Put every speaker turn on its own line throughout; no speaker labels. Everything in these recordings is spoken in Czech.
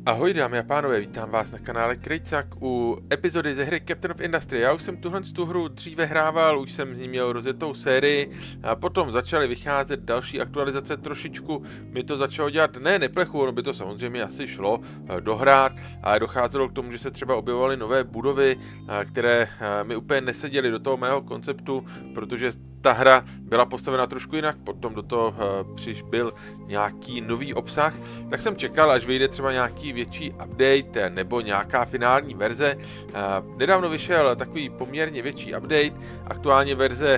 Ahoj dámy a pánové, vítám vás na kanále Krejcak u epizody ze hry Captain of Industry. Já už jsem tu hru dříve hrával, už jsem z ní měl rozjetou sérii a potom začaly vycházet další aktualizace, trošičku mi to začalo dělat, neplechu, ono by to samozřejmě asi šlo dohrát, ale docházelo k tomu, že se třeba objevovaly nové budovy, které mi úplně neseděly do toho mého konceptu, protože ta hra byla postavena trošku jinak, potom do toho přibyl nějaký nový obsah, tak jsem čekal, až vyjde třeba nějaký větší update nebo nějaká finální verze. Nedávno vyšel takový poměrně větší update, aktuálně verze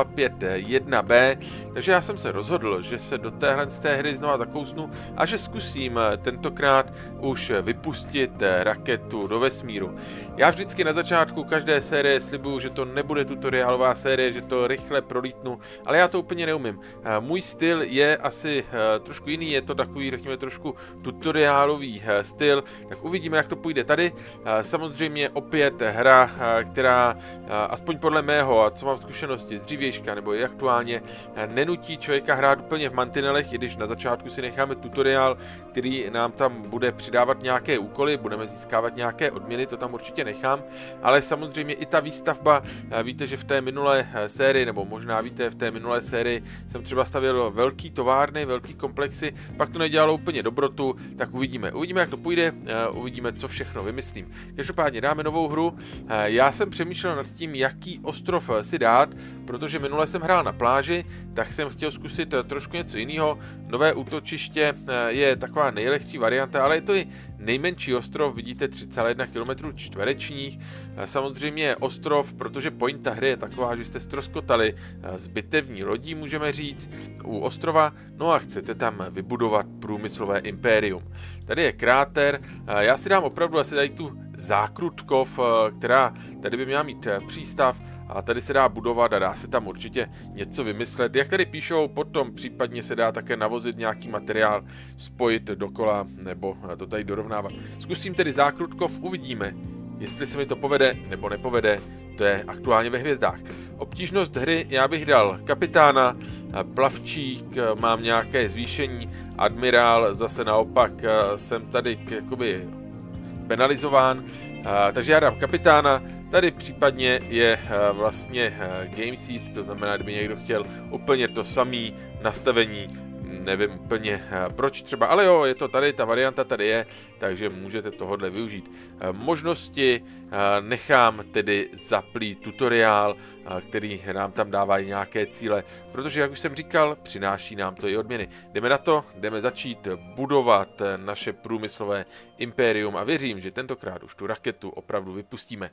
0.5.1b, takže já jsem se rozhodl, že se do téhle hry znova zakousnu a že zkusím tentokrát už vypustit raketu do vesmíru. Já vždycky na začátku každé série slibuju, že to nebude tutoriálová série, že to rychle prolítnu, ale já to úplně neumím. Můj styl je asi trošku jiný, je to takový, řekněme, trošku tutoriálový styl, tak uvidíme, jak to půjde tady. Samozřejmě opět hra, která aspoň podle mého, a co mám zkušenosti z dřívějška nebo i aktuálně, nenutí člověka hrát úplně v mantinelech, i když na začátku si necháme tutoriál, který nám tam bude přidávat nějaké úkoly, budeme získávat nějaké odměny, to tam určitě nechám, ale samozřejmě i ta výstavba, víte, že v té minulé sérii, nebo možná víte, v té minulé sérii jsem třeba stavěl velký továrny, velký komplexy, pak to nedělalo úplně dobrotu, tak uvidíme, jak to půjde, uvidíme, co všechno vymyslím. Každopádně dáme novou hru. Já jsem přemýšlel nad tím, jaký ostrov si dát, protože minule jsem hrál na pláži, tak jsem chtěl zkusit trošku něco jiného. Nové útočiště je taková nejlehčí varianta, ale je to i nejmenší ostrov, vidíte 3,1 km čtverečních. Samozřejmě ostrov, protože pointa hry je taková, že jste ztroskotali z bitevní lodí, můžeme říct, u ostrova, no a chcete tam vybudovat průmyslové impérium. Tady je kráter, já si dám opravdu asi tady tu Zákrutkov, která tady by měla mít přístav a tady se dá budovat a dá se tam určitě něco vymyslet. Jak tady píšou, potom případně se dá také navozit nějaký materiál, spojit dokola nebo to tady dorovnávat. Zkusím tedy Zákrutkov, uvidíme, jestli se mi to povede nebo nepovede, to je aktuálně ve hvězdách. Obtížnost hry já bych dal kapitána, plavčík, mám nějaké zvýšení, admirál, zase naopak jsem tady jakoby penalizován, takže já dám kapitána, tady případně je vlastně game seat, to znamená, kdyby někdo chtěl úplně to samé nastavení, nevím úplně proč třeba, ale jo, je to tady, ta varianta tady je, takže můžete tohodle využít. Možnosti nechám tedy zaplít tutoriál, který nám tam dává i nějaké cíle, protože, jak už jsem říkal, přináší nám to i odměny. Jdeme na to, jdeme začít budovat naše průmyslové impérium a věřím, že tentokrát už tu raketu opravdu vypustíme.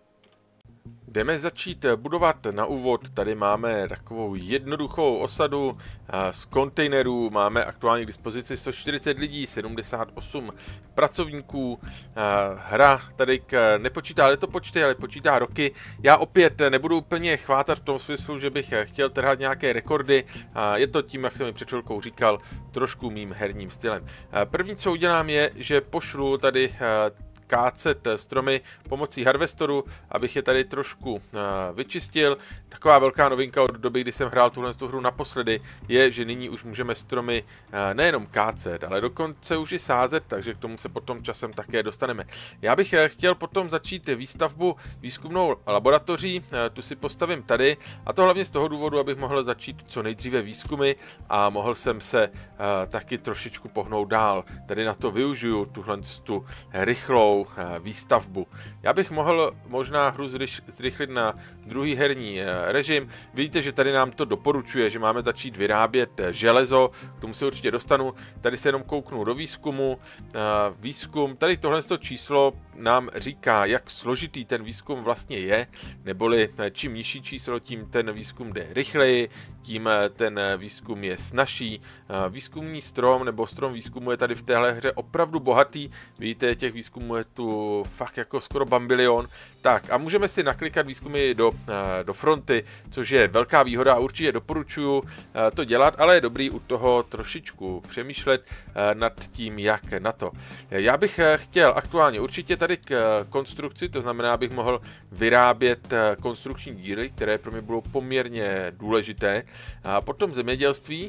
Jdeme začít budovat na úvod, tady máme takovou jednoduchou osadu z kontejnerů, máme aktuálně k dispozici 140 lidí, 78 pracovníků, hra tady nepočítá letopočty, ale počítá roky. Já opět nebudu úplně chvátat v tom smyslu, že bych chtěl trhat nějaké rekordy, je to tím, jak jsem mi před chvilkou říkal, trošku mým herním stylem. První, co udělám, je, že pošlu tady kácet stromy pomocí harvestoru, abych je tady trošku vyčistil. Taková velká novinka od doby, kdy jsem hrál tuhle hru naposledy, je, že nyní už můžeme stromy nejenom kácet, ale dokonce už i sázet, takže k tomu se potom časem také dostaneme. Já bych chtěl potom začít výstavbu výzkumnou laboratoří, tu si postavím tady, a to hlavně z toho důvodu, abych mohl začít co nejdříve výzkumy a mohl jsem se taky trošičku pohnout dál. Tady na to využiju tuhle rychlou výstavbu. Já bych mohl možná hru zrychlit na druhý herní režim. Vidíte, že tady nám to doporučuje, že máme začít vyrábět železo, k tomu se určitě dostanu. Tady se jenom kouknu do výzkumu. Výzkum, tady tohle číslo nám říká, jak složitý ten výzkum vlastně je, neboli čím nižší číslo, tím ten výzkum jde rychleji, tím ten výzkum je snazší. Výzkumný strom nebo strom výzkumu je tady v téhle hře opravdu bohatý. Vidíte, těch výzkumů je tu fakt jako skoro bambilion. Tak a můžeme si naklikat výzkumy do fronty, což je velká výhoda a určitě doporučuji to dělat, ale je dobrý u toho trošičku přemýšlet nad tím, jak na to. Já bych chtěl aktuálně určitě tady k konstrukci, to znamená, abych mohl vyrábět konstrukční díly, které pro mě budou poměrně důležité. A potom zemědělství,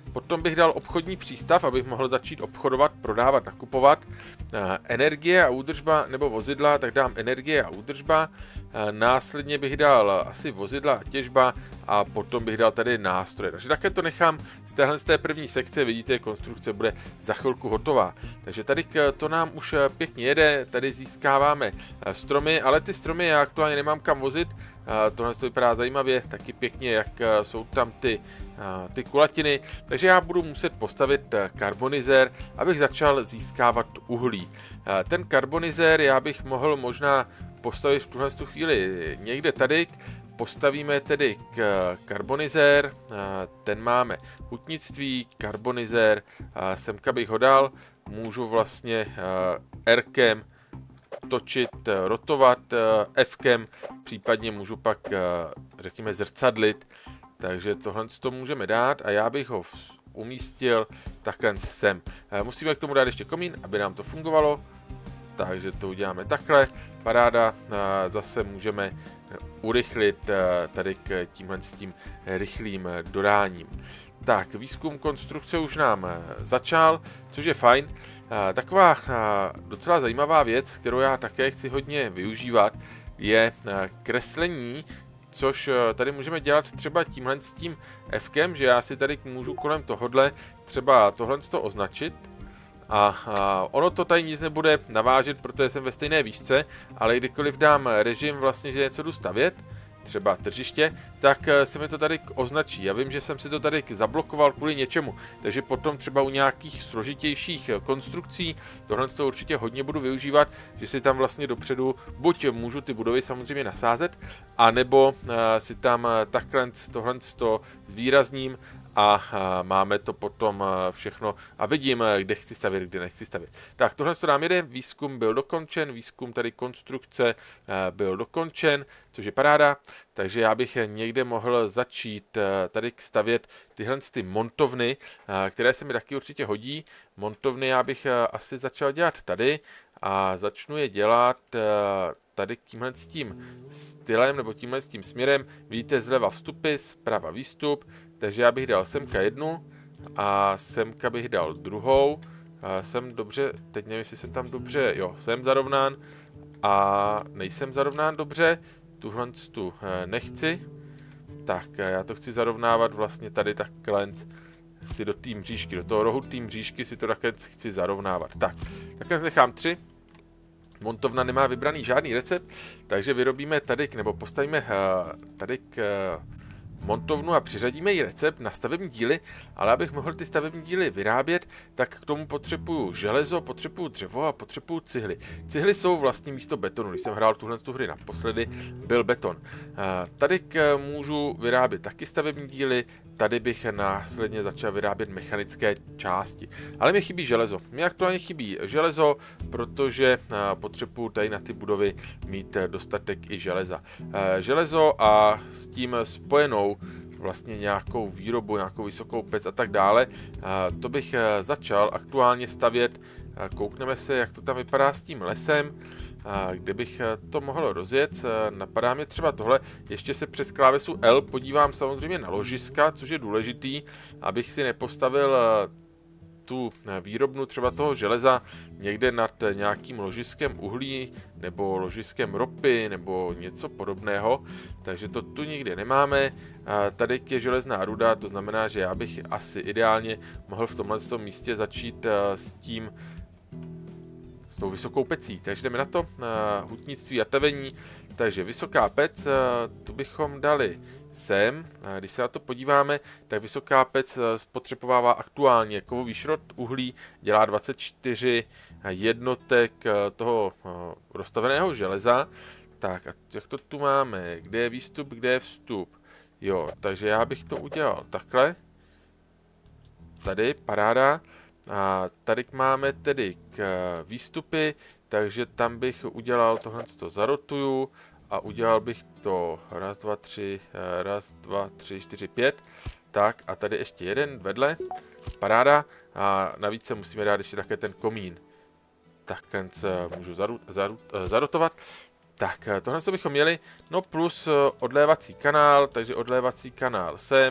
Potom bych dal obchodní přístav, abych mohl začít obchodovat, prodávat, nakupovat. Energie a údržba nebo vozidla, tak dám energie a údržba. Následně bych dal asi vozidla a těžba a potom bych dal tady nástroje. Takže také to nechám z té první sekce, vidíte, konstrukce bude za chvilku hotová. Takže tady to nám už pěkně jede, tady získáváme stromy, ale ty stromy já aktuálně nemám kam vozit. Tohle to vypadá zajímavě, taky pěkně, jak jsou tam ty kulatiny. Takže já budu muset postavit karbonizér, abych začal získávat uhlí. Ten karbonizér já bych mohl možná postavit v tuhle chvíli někde tady. Postavíme tedy karbonizér, ten máme hutnictví, karbonizér, semka bych ho dal, můžu vlastně R-kem točit, rotovat, F-kem, případně můžu pak, řekněme, zrcadlit, takže tohle to můžeme dát a já bych ho umístil takhle sem. Musíme k tomu dát ještě komín, aby nám to fungovalo, takže to uděláme takhle, paráda, zase můžeme urychlit tady k tímhle s tím rychlým dodáním. Tak, výzkum konstrukce už nám začal, což je fajn. Taková docela zajímavá věc, kterou já také chci hodně využívat, je kreslení, což tady můžeme dělat třeba tímhle s tím F-kem, že já si tady můžu kolem tohodle třeba tohle označit. A ono to tady nic nebude navážet, protože jsem ve stejné výšce, ale kdykoliv dám režim vlastně, že něco jdu stavět, třeba tržiště, tak se mi to tady označí. Já vím, že jsem si to tady zablokoval kvůli něčemu, takže potom třeba u nějakých složitějších konstrukcí, tohle to určitě hodně budu využívat, že si tam vlastně dopředu buď můžu ty budovy samozřejmě nasázet, anebo si tam takhle tohle zvýrazním a máme to potom všechno a vidím, kde chci stavět, kde nechci stavět. Tak, tohle to nám jede, výzkum byl dokončen, výzkum tady konstrukce byl dokončen, což je paráda, takže já bych někde mohl začít tady stavět tyhle ty montovny, které se mi taky určitě hodí. Montovny já bych asi začal dělat tady a začnu je dělat tady tímhle s tím stylem nebo tímhle s tím směrem. Vidíte zleva vstupy, zprava výstup, takže já bych dal semka jednu a semka bych dal druhou. Jsem dobře, teď nevím, jestli jsem tam dobře, jo, jsem zarovnán a nejsem zarovnán dobře, tuhle tu nechci. Tak, já to chci zarovnávat vlastně tady takhle si do té mřížky, do toho rohu té mřížky si to také chci zarovnávat. Tak, takhle nechám 3. Montovna nemá vybraný žádný recept, takže vyrobíme tady, nebo postavíme tady montovnu a přiřadíme jí recept na stavební díly, ale abych mohl ty stavební díly vyrábět, tak k tomu potřebuju železo, potřebuju dřevo a potřebuju cihly. Cihly jsou vlastně místo betonu, když jsem hrál tuhle hry naposledy, byl beton. Tady můžu vyrábět taky stavební díly, tady bych následně začal vyrábět mechanické části. Ale mi chybí železo. Mně aktuálně chybí železo, protože potřebuju tady na ty budovy mít dostatek i železa. Železo a s tím spojenou vlastně nějakou výrobu, nějakou vysokou pec a tak dále. To bych začal aktuálně stavět. Koukneme se, jak to tam vypadá s tím lesem. Kde bych to mohl rozjet, napadá mě třeba tohle, ještě se přes klávesu L podívám samozřejmě na ložiska, což je důležitý, abych si nepostavil tu výrobnu třeba toho železa někde nad nějakým ložiskem uhlí nebo ložiskem ropy nebo něco podobného, takže to tu nikde nemáme. Tady je železná ruda, to znamená, že já bych asi ideálně mohl v tomhle místě začít s tou vysokou pecí. Takže jdeme na to, hutnictví a tavení. Takže vysoká pec, tu bychom dali sem. Když se na to podíváme, tak vysoká pec spotřebovává aktuálně kovový šrot uhlí, dělá 24 jednotek toho roztaveného železa. Tak a jak to tu máme? Kde je výstup, kde je vstup? Jo, takže já bych to udělal takhle. Tady, paráda. A tady máme tedy k výstupy, takže tam bych udělal tohle, zarotuju a udělal bych to raz, dva, tři, 4, 5. Tak a tady ještě jeden vedle, paráda. A navíc se musíme dát ještě také ten komín. Tak ten můžu zarotovat. Tak tohle bychom měli, no plus odlévací kanál, takže odlévací kanál sem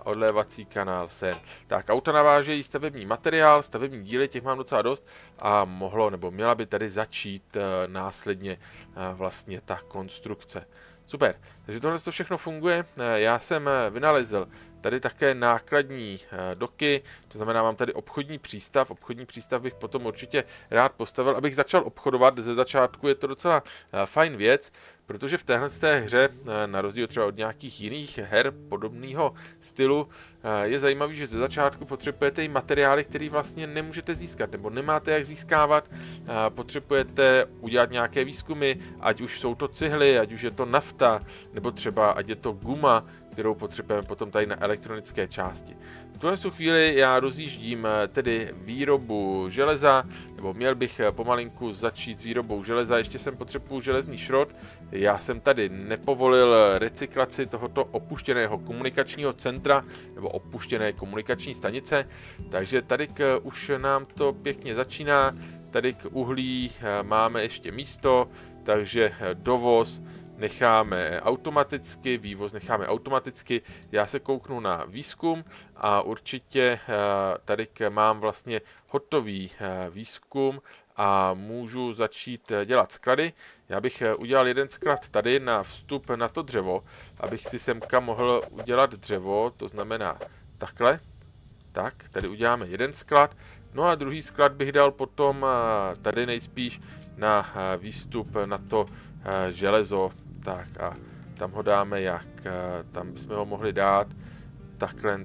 odlévací kanál sem. Tak, auta navážejí stavební materiál, stavební díly, těch mám docela dost a měla by tady začít následně vlastně ta konstrukce. Super, takže tohle to všechno funguje. Já jsem vynalezl tady také nákladní doky, to znamená, mám tady obchodní přístav. Obchodní přístav bych potom určitě rád postavil, abych začal obchodovat. Ze začátku je to docela fajn věc, protože v téhle hře, na rozdíl třeba od nějakých jiných her podobného stylu, je zajímavý, že ze začátku potřebujete i materiály, které vlastně nemůžete získat, nebo nemáte jak získávat. Potřebujete udělat nějaké výzkumy, ať už jsou to cihly, ať už je to nafta, nebo třeba ať je to guma, kterou potřebujeme potom tady na elektronické části. V tuhle chvíli já rozjíždím tedy výrobu železa, nebo měl bych pomalinku začít s výrobou železa, ještě jsem potřebuju železný šrot. Já jsem tady nepovolil recyklaci tohoto opuštěného komunikačního centra, nebo opuštěné komunikační stanice, takže tady už nám to pěkně začíná. Tady k uhlí máme ještě místo, takže dovoz necháme automaticky, vývoz necháme automaticky. Já se kouknu na výzkum a určitě tady mám vlastně hotový výzkum a můžu začít dělat sklady. Já bych udělal jeden sklad tady na vstup na to dřevo, abych si semka mohl udělat dřevo, to znamená takhle. Tak, tady uděláme jeden sklad. No a druhý sklad bych dal potom tady nejspíš na výstup na to železo. Tak a tam ho dáme jak? Tam bychom ho mohli dát takhle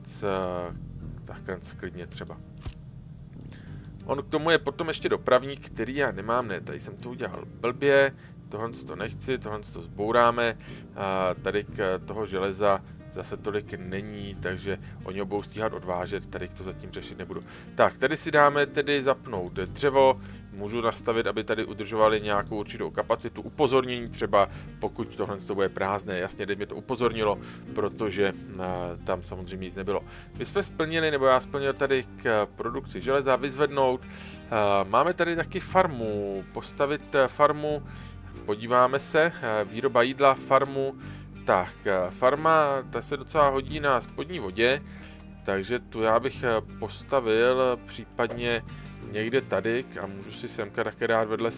klidně třeba. On k tomu je potom ještě dopravník, který já nemám, ne, tady jsem to udělal blbě, tohle to nechci, tohle to zbouráme, tady k toho železa zase tolik není, takže oni ho budou stíhat odvážet, tady to zatím řešit nebudu. Tak, tady si dáme tedy zapnout dřevo, můžu nastavit, aby tady udržovali nějakou určitou kapacitu, upozornění třeba, pokud tohle bude prázdné, jasně, teď mě to upozornilo, protože tam samozřejmě nic nebylo. My jsme splnili, nebo já splnil tady k produkci železa, vyzvednout, máme tady taky farmu, postavit farmu, podíváme se, výroba jídla, farmu. Tak, farma, ta se docela hodí na spodní vodě, takže tu já bych postavil případně někde tady a můžu si semka také dát vedle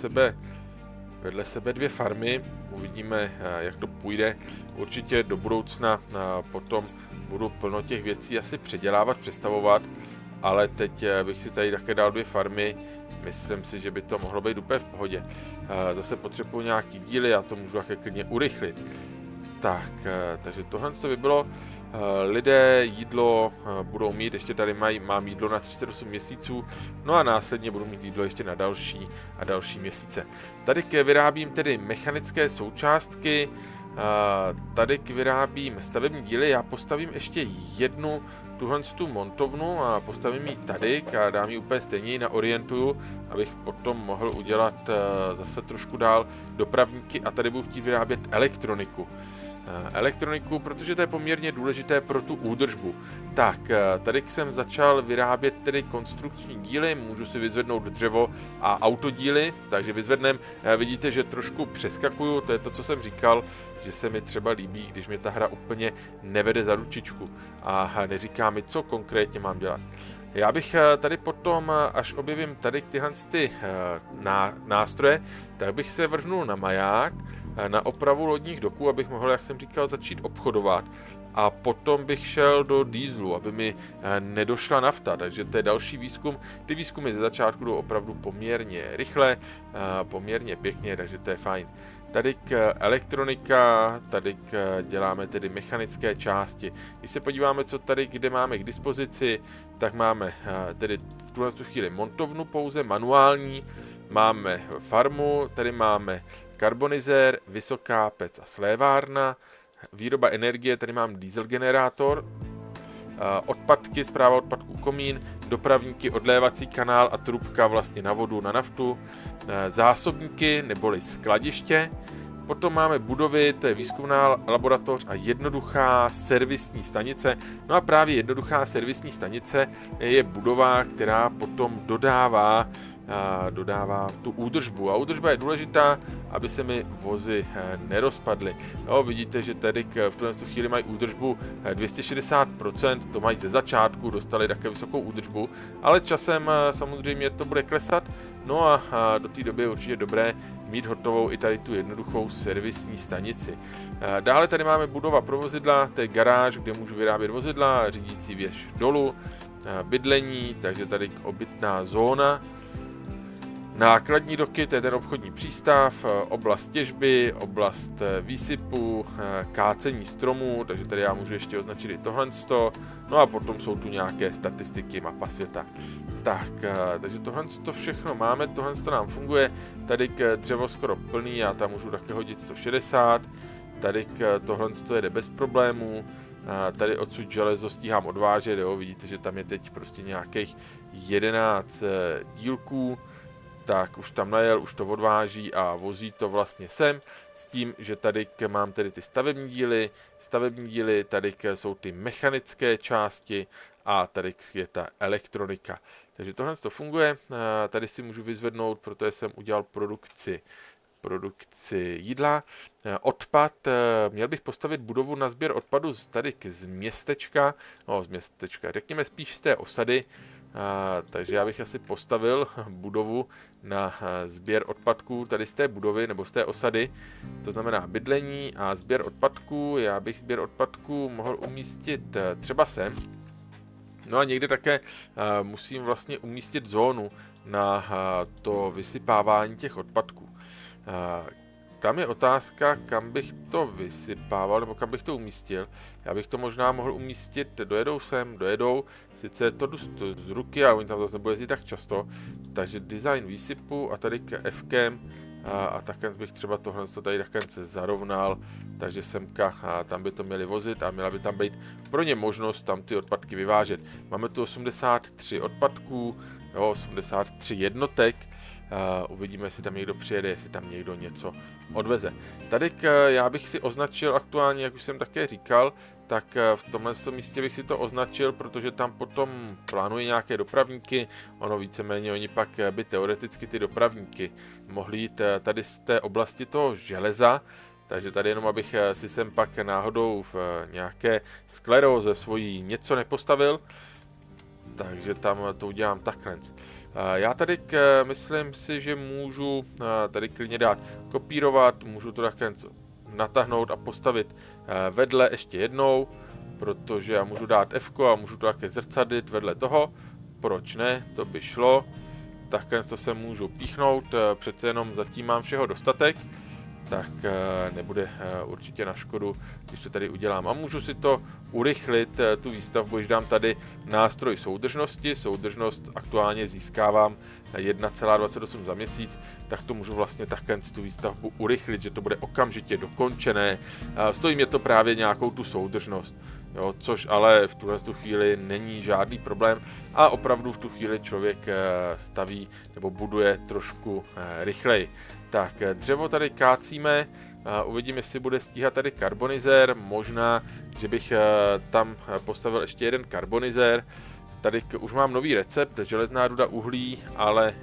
sebe dvě farmy. Uvidíme, jak to půjde. Určitě do budoucna potom budu plno těch věcí asi předělávat, přestavovat, ale teď bych si tady také dal dvě farmy. Myslím si, že by to mohlo být úplně v pohodě. Zase potřebuji nějaký díly, já to můžu také klidně urychlit. Tak, takže tohle by bylo, lidé jídlo budou mít, ještě tady mám jídlo na 38 měsíců, no a následně budu mít jídlo ještě na další a další měsíce. Tady vyrábím tedy mechanické součástky, tady vyrábím stavební díly, já postavím ještě jednu tuhle montovnu a postavím ji tady a dám ji úplně stejně, naorientuju, abych potom mohl udělat zase trošku dál dopravníky a tady budu chtít vyrábět elektroniku, protože to je poměrně důležité pro tu údržbu. Tak, tady jsem začal vyrábět tedy konstrukční díly, můžu si vyzvednout dřevo a autodíly, takže vyzvednem, vidíte, že trošku přeskakuju, to je to, co jsem říkal, že se mi třeba líbí, když mě ta hra úplně nevede za ručičku a neříká mi, co konkrétně mám dělat. Já bych tady potom, až objevím tady tyhle nástroje, tak bych se vrhnul na maják, na opravu lodních doků, abych mohl, jak jsem říkal, začít obchodovat. A potom bych šel do dieselu, aby mi nedošla nafta, takže to je další výzkum. Ty výzkumy ze začátku jdou opravdu poměrně rychle, poměrně pěkně, takže to je fajn. Tady k elektronika, tady děláme tedy mechanické části. Když se podíváme, co tady, kde máme k dispozici, tak máme tedy v tuhle chvíli montovnu pouze, manuální, máme farmu, tady máme karbonizér, vysoká pec a slévárna, výroba energie, tady mám diesel generátor, odpadky, správa odpadků komín, dopravníky, odlévací kanál a trubka vlastně na vodu, na naftu, zásobníky neboli skladiště, potom máme budovy, to je výzkumná laboratoř a jednoduchá servisní stanice. No a právě jednoduchá servisní stanice je budova, která potom dodává dodává tu údržbu. A údržba je důležitá, aby se mi vozy nerozpadly. Jo, vidíte, že tady v tuhle chvíli mají údržbu 260%, to mají ze začátku, dostali také vysokou údržbu, ale časem samozřejmě to bude klesat, no a do té doby je určitě dobré mít hotovou i tady tu jednoduchou servisní stanici. Dále tady máme budova pro vozidla, to je garáž, kde můžu vyrábět vozidla, řídící věž dolů, bydlení, takže tady obytná zóna. Nákladní doky, to je ten obchodní přístav, oblast těžby, oblast výsypu, kácení stromů, takže tady já můžu ještě označit i tohle. No a potom jsou tu nějaké statistiky, mapa světa. Tak, takže tohle všechno máme, tohle nám funguje, tady dřevo skoro plný, já tam můžu také hodit 160, tady tohle jede bez problémů, tady odsud železo stíhám odvážet, jo, vidíte, že tam je teď prostě nějakých 11 dílků, tak už tam najel, už to odváží a vozí to vlastně sem, s tím, že tady mám tedy ty stavební díly, tady jsou ty mechanické části a tady je ta elektronika. Takže tohle to funguje, tady si můžu vyzvednout, protože jsem udělal produkci jídla. Odpad, měl bych postavit budovu na sběr odpadu tady z městečka, řekněme spíš z té osady, takže já bych asi postavil budovu na sběr odpadků tady z té budovy nebo z té osady, to znamená bydlení a sběr odpadků. Já bych sběr odpadků mohl umístit třeba sem. No a někde také musím vlastně umístit zónu na to vysypávání těch odpadků. Tam je otázka, kam bych to vysypával, nebo kam bych to umístil. Já bych to možná mohl umístit, dojedou sem, sice je to dost z ruky, ale oni tam zase nebude jezdit tak často. Takže design výsypu a tady k F-kem a takhle bych třeba tohle tady takhle zarovnal, takže semka tam by to měli vozit a měla by tam být pro ně možnost tam ty odpadky vyvážet. Máme tu 83 odpadků, jo, 83 jednotek. Uvidíme, jestli tam někdo přijede, jestli tam někdo něco odveze. Tady já bych si označil aktuálně, jak už jsem také říkal, tak v tomhle místě bych si to označil, protože tam potom plánují nějaké dopravníky, ono víceméně oni pak by teoreticky ty dopravníky mohli jít tady z té oblasti toho železa, takže tady jenom abych si sem pak náhodou v nějaké skleróze svojí něco nepostavil, takže tam to udělám takhle. Já tady myslím si, že můžu tady klidně dát kopírovat, můžu to takhle natáhnout a postavit vedle ještě jednou, protože já můžu dát F a můžu to také zrcadlit vedle toho, proč ne, to by šlo, takhle to se můžu píchnout, přece jenom zatím mám všeho dostatek, tak nebude určitě na škodu, když to tady udělám. A můžu si to urychlit, tu výstavbu, když dám tady nástroj soudržnosti. Soudržnost aktuálně získávám 1,28 za měsíc, tak to můžu vlastně takhle tu výstavbu urychlit, že to bude okamžitě dokončené. Stojí mě to právě nějakou tu soudržnost, jo, což ale v tuhle chvíli není žádný problém a opravdu v tu chvíli člověk staví nebo buduje trošku rychleji. Tak, dřevo tady kácíme, uvidím, jestli bude stíhat tady karbonizér, možná, že bych tam postavil ještě jeden karbonizér. Tady už mám nový recept, železná ruda, uhlí, ale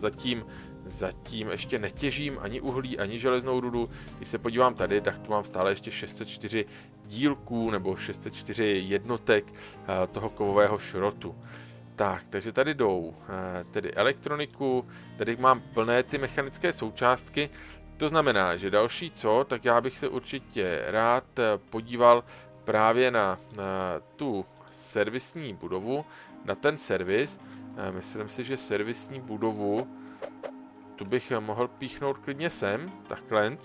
zatím ještě netěžím ani uhlí, ani železnou rudu. Když se podívám tady, tak tu mám stále ještě 604 dílků nebo 604 jednotek toho kovového šrotu. Tak, takže tady jdou tedy elektroniku, tady mám plné ty mechanické součástky, to znamená, že další tak já bych se určitě rád podíval právě na tu servisní budovu, na ten servis. Myslím si, že servisní budovu tu bych mohl píchnout klidně sem, takhle.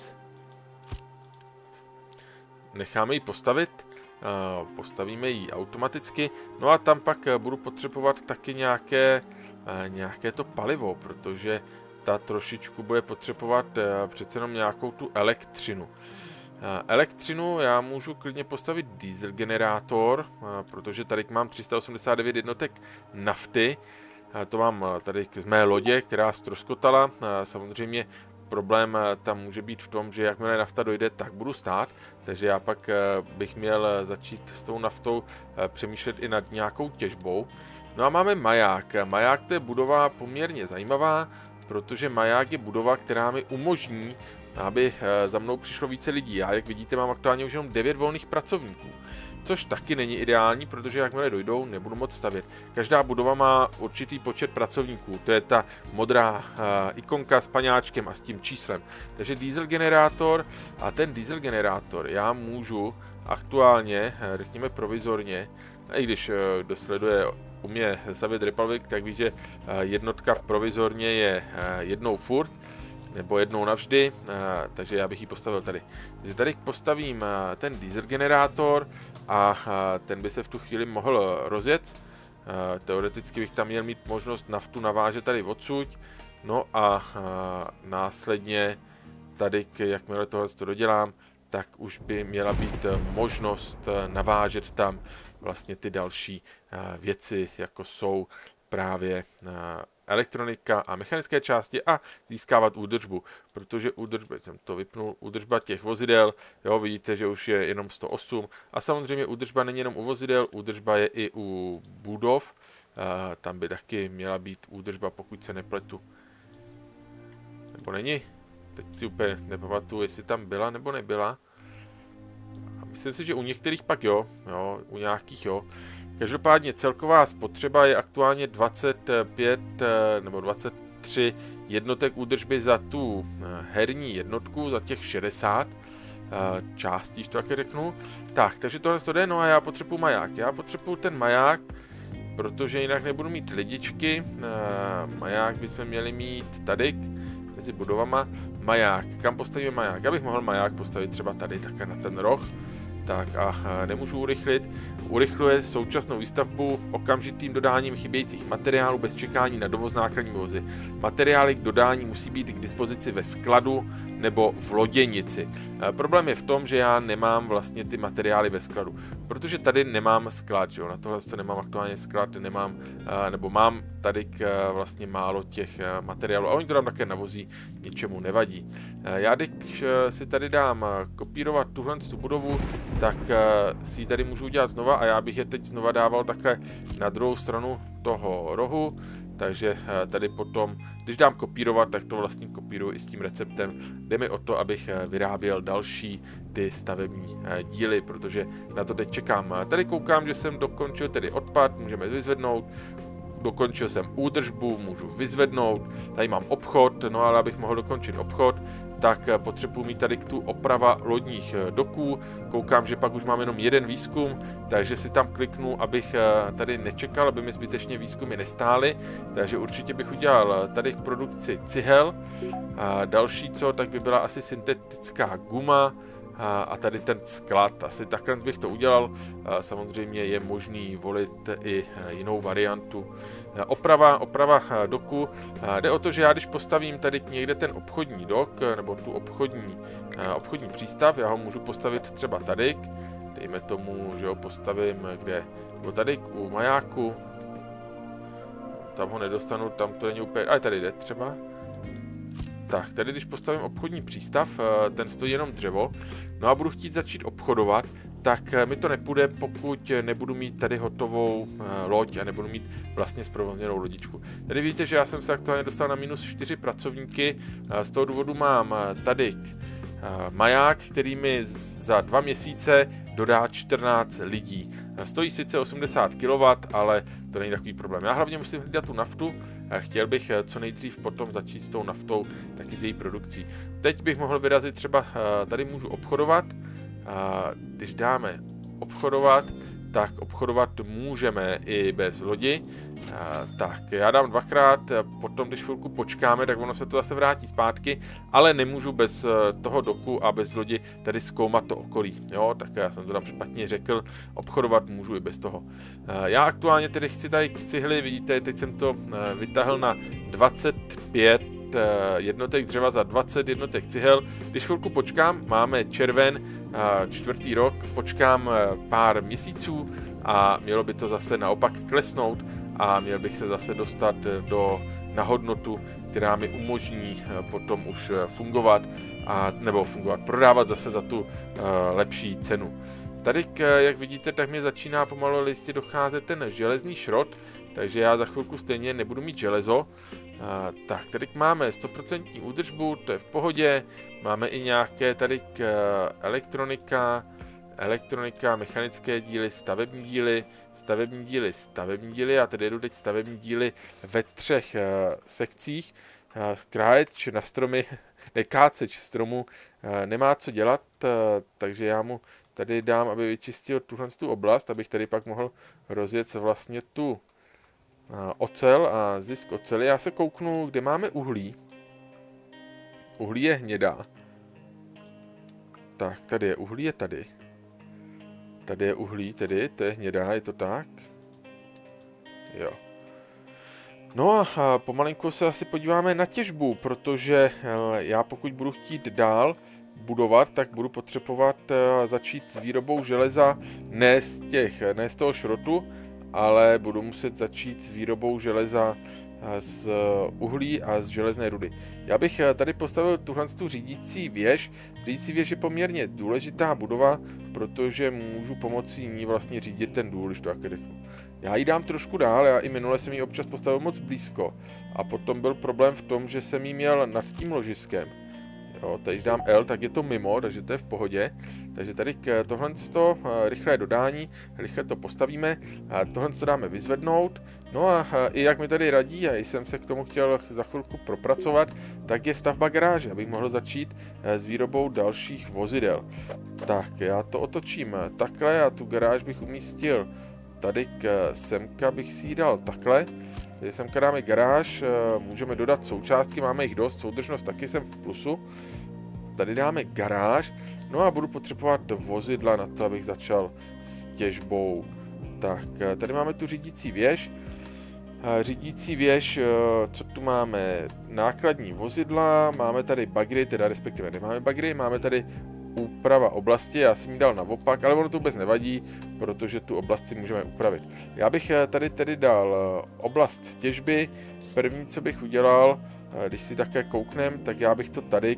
Necháme ji postavit. Postavíme ji automaticky, no a tam pak budu potřebovat taky nějaké to palivo, protože ta trošičku bude potřebovat přece jenom nějakou tu elektřinu. Elektřinu já můžu klidně postavit diesel generátor, protože tady mám 389 jednotek nafty, to mám tady z mé lodě, která ztroskotala, samozřejmě problém tam může být v tom, že jakmile nafta dojde, tak budu stát, takže já pak bych měl začít s tou naftou přemýšlet i nad nějakou těžbou. No a máme maják. Maják to je budova poměrně zajímavá, protože maják je budova, která mi umožní, aby za mnou přišlo více lidí. Já, jak vidíte, mám aktuálně už jenom 9 volných pracovníků. Což taky není ideální, protože jakmile dojdou, nebudu moc stavět. Každá budova má určitý počet pracovníků. To je ta modrá ikonka s paňáčkem a s tím číslem. Takže diesel generátor a ten diesel generátor já můžu aktuálně, řekněme provizorně, i když kdo sleduje u mě Soviet Republic, tak ví, že jednotka provizorně je jednou furt, nebo jednou navždy, takže já bych ji postavil tady. Takže tady postavím ten diesel generátor a ten by se v tu chvíli mohl rozjet. Teoreticky bych tam měl mít možnost naftu navážet tady odsud. No a následně tady, jakmile tohle dodělám, tak už by měla být možnost navážet tam vlastně ty další věci, jako jsou právě elektronika a mechanické části a získávat údržbu, protože údržba, jsem to vypnul, údržba těch vozidel, jo, vidíte, že už je jenom 108 a samozřejmě údržba není jenom u vozidel, údržba je i u budov, tam by taky měla být údržba, pokud se nepletu. Nebo není? Teď si úplně nepamatuju, jestli tam byla nebo nebyla. Myslím si, že u některých pak jo, u nějakých jo. Každopádně celková spotřeba je aktuálně 25 nebo 23 jednotek údržby za tu herní jednotku, za těch 60 částí, to taky řeknu. Tak, takže tohle to jde, no a já potřebuji maják. Já potřebuji ten maják, protože jinak nebudu mít lidičky. Maják bychom měli mít tady, mezi budovama. Maják, kam postavíme maják? Já bych mohl maják postavit třeba tady, také na ten roh. Tak a nemůžu urychlit. Urychluje současnou výstavbu okamžitým dodáním chybějících materiálů bez čekání na dovoz nákladní vozy. Materiály k dodání musí být k dispozici ve skladu nebo v loděnici. Problém je v tom, že já nemám vlastně ty materiály ve skladu, protože tady nemám sklad, že jo? Na tohle nemám aktuálně sklad, nemám, nebo mám tady vlastně málo těch materiálů a oni to tam také navozí, ničemu nevadí. Já když si tady dám kopírovat tuhle budovu, tak si ji tady můžu udělat znova a já bych je teď znova dával takhle na druhou stranu toho rohu, takže tady potom, když dám kopírovat, tak to vlastně kopíruji i s tím receptem. Jde mi o to, abych vyráběl další ty stavební díly, protože na to teď čekám. Tady koukám, že jsem dokončil tedy odpad, můžeme vyzvednout. Dokončil jsem údržbu, můžu vyzvednout, tady mám obchod, no ale abych mohl dokončit obchod, tak potřebuji mít tady tu oprava lodních doků. Koukám, že pak už mám jenom jeden výzkum, takže si tam kliknu, abych tady nečekal, aby mi zbytečně výzkumy nestály. Takže určitě bych udělal tady produkci cihel. A další co, tak by byla asi syntetická guma. A tady ten sklad, asi takhle bych to udělal. Samozřejmě je možný volit i jinou variantu. Oprava doku. Jde o to, že já když postavím tady někde ten obchodní dok, nebo tu obchodní přístav, já ho můžu postavit třeba tady. Dejme tomu, že ho postavím kde? Nebo tady u majáku. Tam ho nedostanu, tam to není úplně, ale tady jde třeba. Tak, tady když postavím obchodní přístav, ten stojí jenom dřevo, no a budu chtít začít obchodovat, tak mi to nepůjde, pokud nebudu mít tady hotovou loď a nebudu mít vlastně zprovozněnou lodičku. Tady vidíte, že já jsem se aktuálně dostal na minus 4 pracovníky, z toho důvodu mám tady maják, který mi za 2 měsíce dodá 14 lidí. Stojí sice 80 kW, ale to není takový problém. Já hlavně musím hlídat tu naftu, chtěl bych co nejdřív potom začít s tou naftou, taky s její produkcí. Teď bych mohl vyrazit třeba, tady můžu obchodovat, když dáme obchodovat, tak obchodovat můžeme i bez lodi. Tak já dám dvakrát, potom když chvilku počkáme, tak ono se to zase vrátí zpátky, ale nemůžu bez toho doku a bez lodi tady zkoumat to okolí. Jo, tak já jsem to tam špatně řekl, obchodovat můžu i bez toho. Já aktuálně tedy chci tady cihly, vidíte, teď jsem to vytáhl na 25 jednotek dřeva za 20 jednotek cihel. Když chvilku počkám, máme červen, 4. rok, počkám pár měsíců a mělo by to zase naopak klesnout a měl bych se zase dostat na hodnotu, která mi umožní potom už fungovat, nebo prodávat zase za tu lepší cenu. Tady, jak vidíte, tak mě začíná pomalu listě docházet ten železný šrot, takže já za chvilku stejně nebudu mít železo. Tak, tady máme 100% údržbu, to je v pohodě. Máme i nějaké tady elektronika, mechanické díly, stavební díly. Já tady jedu teď stavební díly ve 3 sekcích. Kráječ na stromy, nekáceč stromu nemá co dělat, takže já mu tady dám, aby vyčistil tu oblast, abych tady pak mohl rozjet vlastně tu ocel a zisk oceli. Já se kouknu, kde máme uhlí. Uhlí je hnědá. Tak, tady je uhlí, je tady. Tady je uhlí, tedy, to je hnědá, je to tak? Jo. No a pomalinku se asi podíváme na těžbu, protože já pokud budu chtít dál budovat, tak budu potřebovat začít s výrobou železa ne z toho šrotu, ale budu muset začít s výrobou železa z uhlí a z železné rudy. Já bych tady postavil tuhle řídící věž. Řídící věž je poměrně důležitá budova, protože můžu pomocí ní vlastně řídit ten důl, když to taky řeknu. Já ji dám trošku dál, já i minule jsem ji občas postavil moc blízko. A potom byl problém v tom, že jsem ji měl nad tím ložiskem. Jo, teď dám L, tak je to mimo, takže to je v pohodě. Takže tady tohle rychlé dodání, rychle to postavíme, tohle to dáme vyzvednout. No a i jak mi tady radí, a jsem se k tomu chtěl za chvilku propracovat, tak je stavba garáže, abych mohl začít s výrobou dalších vozidel. Tak, já to otočím takhle a tu garáž bych umístil tady semka, bych si ji dal takhle. Tady semka dáme garáž, můžeme dodat součástky, máme jich dost, soudržnost taky jsem v plusu. Tady dáme garáž, no a budu potřebovat vozidla na to, abych začal s těžbou. Tak, tady máme tu řídící věž. Řídící věž, co tu máme? Nákladní vozidla, máme tady bagry, teda respektive nemáme bagry, máme tady úprava oblasti, já jsem ji dal naopak, ale ono to vůbec nevadí, protože tu oblast si můžeme upravit. Já bych tady tedy dal oblast těžby. První, co bych udělal, když si také kouknem, tak já bych to tady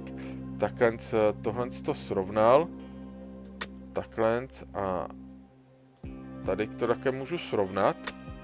tohle to srovnal. Takhle a tady to také můžu srovnat.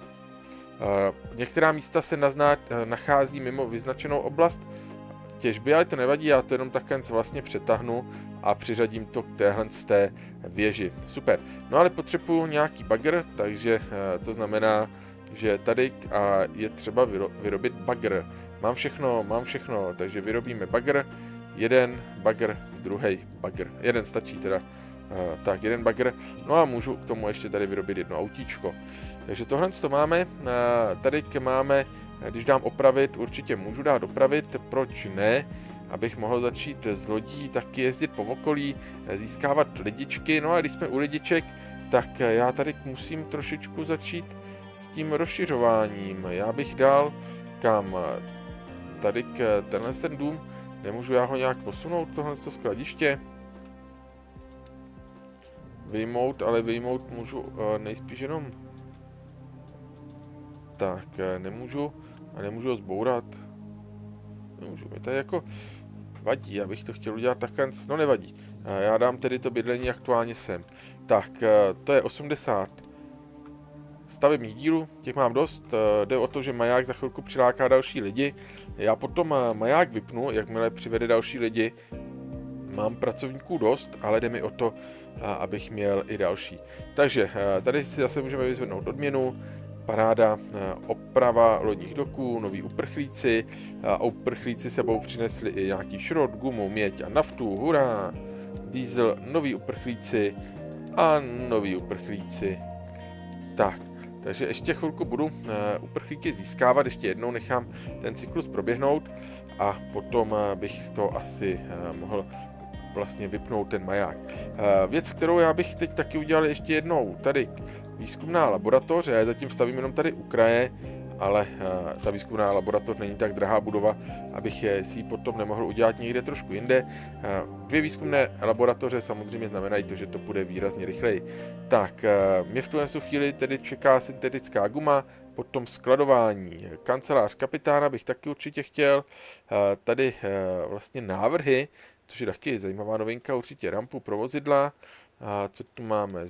Některá místa se nachází mimo vyznačenou oblast těžby, ale to nevadí, já to jenom takhle vlastně přetáhnu a přiřadím to k téhle z té věži. Super. No ale potřebuju nějaký bagr, takže to znamená, že tady je třeba vyrobit bagr. Mám všechno, takže vyrobíme bagr, jeden bagr, druhý bagr. Jeden stačí teda. Tak, jeden bagr. No a můžu k tomu ještě tady vyrobit jedno autíčko. Takže tohle to máme. Tady máme, když dám opravit, určitě můžu dát opravit, proč ne? Abych mohl začít z lodí taky jezdit po okolí, získávat lidičky. No a když jsme u lidiček, tak já tady musím trošičku začít s tím rozšiřováním. Já bych dal kam? Tady tenhle ten dům, nemůžu já ho nějak posunout, tohle skladiště? Ale vyjmout můžu nejspíš jenom. Tak, nemůžu ho zbourat. Nemůžu, mi tady jako vadí, já bych to chtěl udělat takhle, no nevadí. Já dám tedy to bydlení aktuálně sem. Tak, to je 80 stavebních dílů, těch mám dost, jde o to, že maják za chvilku přiláká další lidi. Já potom maják vypnu, jakmile přivede další lidi. Mám pracovníků dost, ale jde mi o to, abych měl i další. Takže tady si zase můžeme vyzvednout odměnu, paráda, oprava lodních doků, noví uprchlíci. Uprchlíci sebou přinesli i nějaký šrot, gumu, měď a naftu, hurá! Diesel, noví uprchlíci a noví uprchlíci. Tak, takže ještě chvilku budu uprchlíky získávat, ještě jednou nechám ten cyklus proběhnout a potom bych to asi mohl vlastně vypnout ten maják. Věc, kterou já bych teď taky udělal ještě jednou, tady výzkumná laboratoř, já zatím stavím jenom tady u kraje, ale ta výzkumná laboratoř není tak drahá budova, abych si ji potom nemohl udělat někde trošku jinde. 2 výzkumné laboratoře samozřejmě znamenají to, že to bude výrazně rychleji. Tak, mě v tuhle chvíli tedy čeká syntetická guma, potom skladování. Kancelář kapitána bych taky určitě chtěl. Tady vlastně návrhy, což je taky zajímavá novinka, určitě rampu pro vozidla. A co tu máme?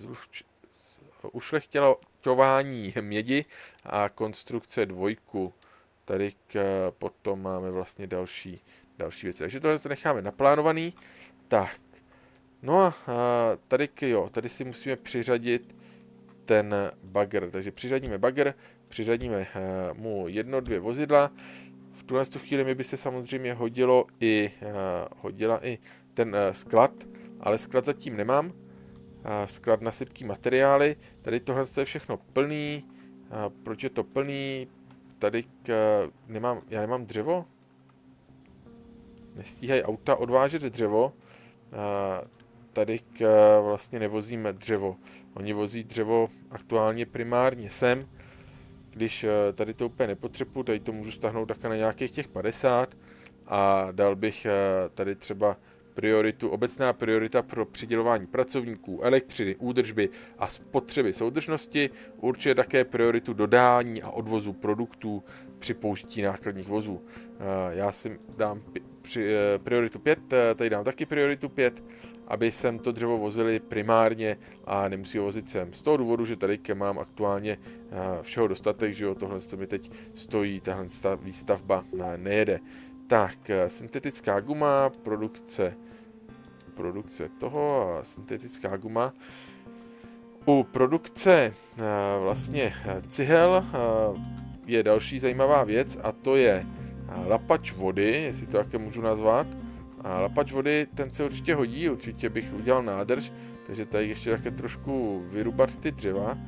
Ušlechťování mědi a konstrukce 2. Tady potom máme vlastně další věci. Takže tohle to necháme naplánovaný. Tak. No a tady si musíme přiřadit ten bagr. Takže přiřadíme bagr, přiřadíme mu 1-2 vozidla. V tuhle chvíli mi by se samozřejmě hodila i ten sklad, ale sklad zatím nemám. Sklad na sypký materiály. Tady tohle je všechno plný. Proč je to plný? Tady já nemám dřevo? Nestíhají auta odvážet dřevo. Tady vlastně nevozíme dřevo. Oni vozí dřevo aktuálně primárně sem. Když tady to úplně nepotřebuji, tady to můžu stáhnout také na nějakých těch 50 a dal bych tady třeba obecná priorita pro přidělování pracovníků, elektřiny, údržby a spotřeby soudržnosti, určitě také prioritu dodání a odvozu produktů při použití nákladních vozů. Já si dám prioritu 5, tady dám taky prioritu 5, aby sem to dřevo vozili primárně a nemusí ho vozit sem. Z toho důvodu, že tady mám aktuálně všeho dostatek, že jo, tohle mi teď stojí, tahle výstavba nejede. Tak, syntetická guma, produkce toho a syntetická guma. U produkce vlastně cihel je další zajímavá věc a to je lapač vody, jestli to také můžu nazvat. A lapač vody, ten se určitě hodí, určitě bych udělal nádrž, takže tady ještě také trošku vyrubat ty dřeva.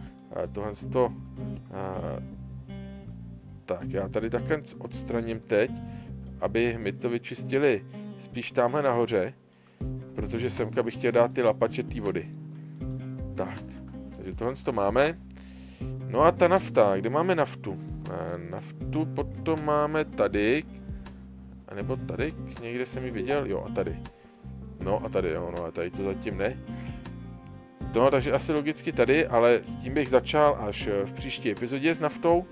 Tak, já tady také odstraním teď, aby mi to vyčistili spíš tamhle nahoře, protože semka bych chtěl dát ty lapače té vody. Tak, takže tohle to máme. No a ta nafta, kde máme naftu? Naftu potom máme tady, anebo tady, někde jsem ji viděl, jo a tady. No a tady, jo, no a tady to zatím ne. No, takže asi logicky tady, ale s tím bych začal až v příští epizodě s naftou,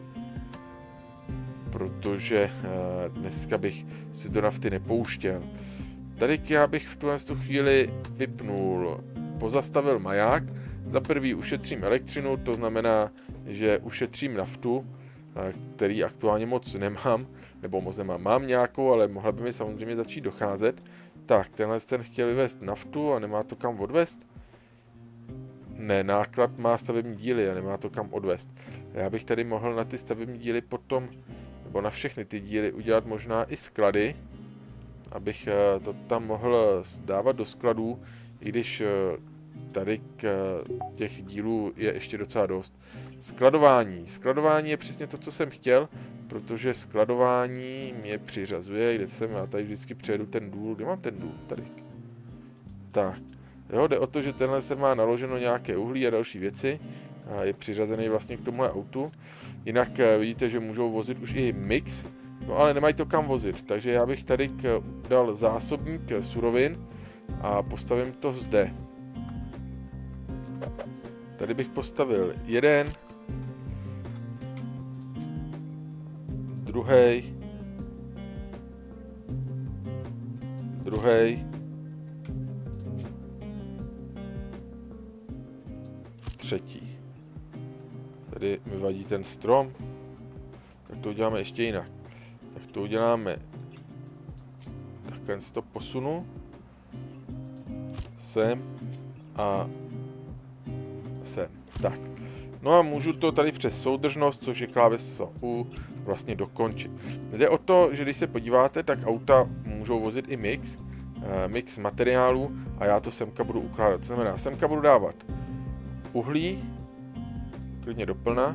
protože dneska bych si do nafty nepouštěl. Tady já bych v tuhle chvíli pozastavil maják. Za prvý ušetřím elektřinu, to znamená, že ušetřím naftu, který aktuálně moc nemám, nebo moc nemám. Mám nějakou, ale mohla by mi samozřejmě začít docházet. Tak, tenhle ten chtěl vyvést naftu a nemá to kam odvést. Ne, náklad má stavební díly a nemá to kam odvést. Já bych tady mohl na ty stavební díly potom, nebo na všechny ty díly udělat možná i sklady, abych to tam mohl dávat do skladů, i když tady těch dílů je ještě docela dost. Skladování je přesně to, co jsem chtěl, protože skladování mě přiřazuje, kde jsem, já tady vždycky přejedu ten důl, kde mám ten důl? Tady. Tak, jo, jde o to, že tenhle se má naloženo nějaké uhlí a další věci, a je přiřazený vlastně k tomuhle autu. Jinak vidíte, že můžou vozit už i mix, no ale nemají to kam vozit, takže já bych tady dal zásobník surovin a postavím to zde. Tady bych postavil jeden, druhý, třetí. Tady mi vadí ten strom, tak to uděláme ještě jinak. Tak to uděláme, takhle to posunu sem a sem. Tak. No a můžu to tady přes soudržnost, což je kláveso U, vlastně dokončit. Jde o to, že když se podíváte, tak auta můžou vozit i mix materiálů a já to semka budu ukládat. To znamená, semka budu dávat uhlí, klidně doplna.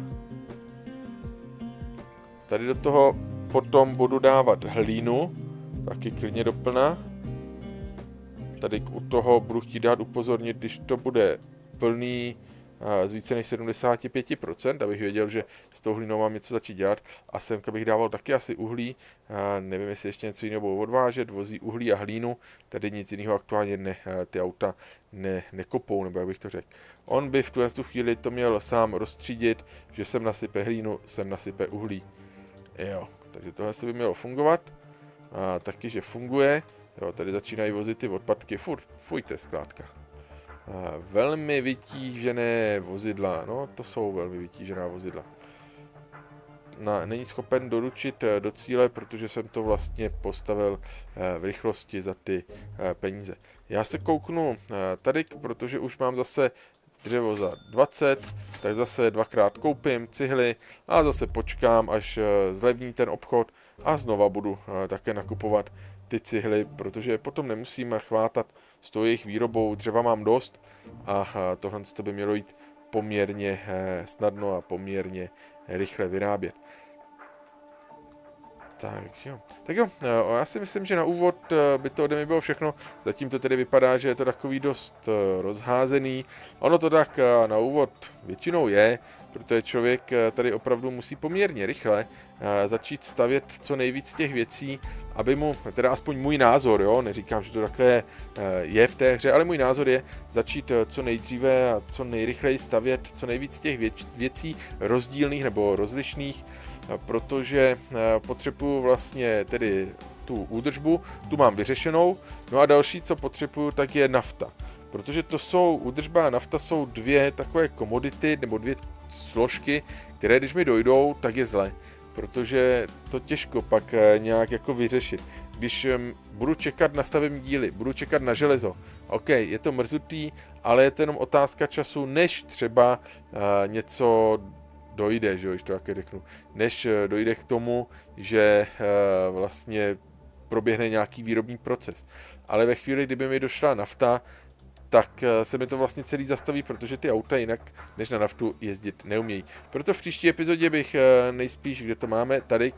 Tady do toho potom budu dávat hlínu, taky klidně doplna. Tady u toho budu chtít dát upozornit, když to bude plný z více než 75%, abych věděl, že s tou hlínou mám něco začít dělat. A semka bych dával taky asi uhlí, nevím, jestli ještě něco jiného budou odvážet, vozí uhlí a hlínu, tady nic jiného aktuálně ty auta nekopou, nebo jak bych to řekl. On by v tuhle chvíli to měl sám rozstřídit, že sem nasype hlínu, sem nasype uhlí. Jo, takže tohle se by mělo fungovat, taky, že funguje. Jo, tady začínají vozit ty odpadky, fuj, to je skládka. velmi vytížené vozidla. No, to jsou velmi vytížená vozidla. Není schopen doručit do cíle, protože jsem to vlastně postavil v rychlosti za ty peníze. Já se kouknu tady, protože už mám zase dřevo za 20, tak zase dvakrát koupím cihly a zase počkám, až zlevní ten obchod a znova budu také nakupovat ty cihly, protože potom nemusím chvátat s tou jejich výrobou, dřeva mám dost a tohle by mělo jít poměrně snadno a poměrně rychle vyrábět. Tak jo, já si myslím, že na úvod by to ode mě bylo všechno. Zatím to tedy vypadá, že je to takový dost rozházený. Ono to tak na úvod většinou je, protože člověk tady opravdu musí poměrně rychle začít stavět co nejvíc těch věcí, aby mu, teda aspoň můj názor, jo, neříkám, že to takové je v té hře, ale můj názor je začít co nejdříve a co nejrychleji stavět co nejvíc těch věcí rozdílných nebo rozlišných, protože potřebuju vlastně tedy tu údržbu, tu mám vyřešenou, no a další, co potřebuju, tak je nafta. Protože to jsou, údržba a nafta jsou dvě takové komodity, nebo dvě složky, které když mi dojdou, tak je zle. Protože to těžko pak nějak jako vyřešit. Když budu čekat na stavební díly, budu čekat na železo, OK, je to mrzutý, ale je to jenom otázka času, než třeba něco dojde, že jo, když to také řeknu, než dojde k tomu, že vlastně proběhne nějaký výrobní proces. Ale ve chvíli, kdyby mi došla nafta, tak se mi to vlastně celý zastaví, protože ty auta jinak než na naftu jezdit neumějí. Proto v příští epizodě bych nejspíš, kde to máme, tady,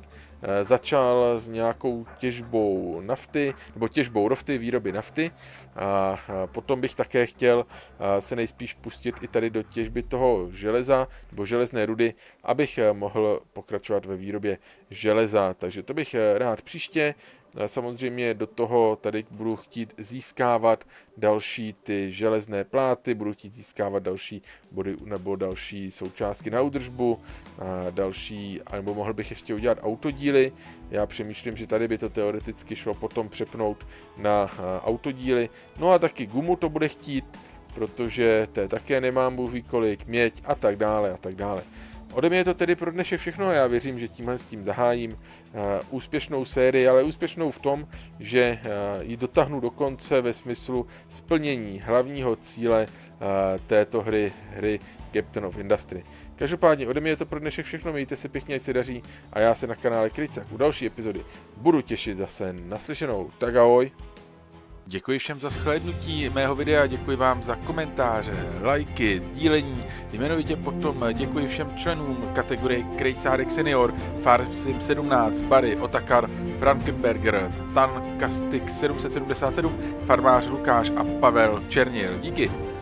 začal s nějakou těžbou nafty, nebo těžbou rofty, výroby nafty. A potom bych také chtěl se nejspíš pustit i tady do těžby toho železa, nebo železné rudy, abych mohl pokračovat ve výrobě železa. Takže to bych rád příště. Samozřejmě do toho tady budu chtít získávat další ty železné pláty, budu chtít získávat další body nebo další součástky na údržbu, další, nebo mohl bych ještě udělat autodíly. Já přemýšlím, že tady by to teoreticky šlo potom přepnout na autodíly. No a taky gumu to bude chtít, protože té také nemám, bůh ví kolik, měď a tak dále a tak dále. Ode mě je to tedy pro dnešek všechno, já věřím, že tímhle s tím zahájím úspěšnou sérii, ale úspěšnou v tom, že ji dotáhnu do konce ve smyslu splnění hlavního cíle této hry Captain of Industry. Každopádně ode mě je to pro dnešek všechno, mějte se pěkně, ať se daří a já se na kanále Krejcák u další epizody budu těšit zase naslyšenou. Tak ahoj! Děkuji všem za shlédnutí mého videa, děkuji vám za komentáře, lajky, sdílení, jmenovitě potom děkuji všem členům kategorie Krejcárek Senior, Farsim 17, Barry, Otakar, Frankenberger, Tankastik 777, Farmář Lukáš a Pavel Černil. Díky.